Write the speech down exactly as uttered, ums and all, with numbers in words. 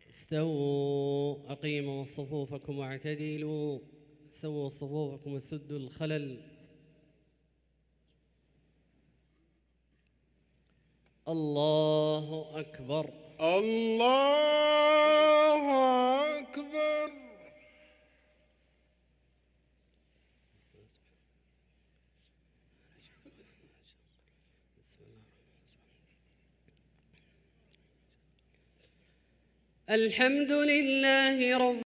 استووا أقيموا صفوفكم واعتدلوا سووا صفوفكم وسدوا الخلل. الله أكبر. الله أكبر. الحمد لله رب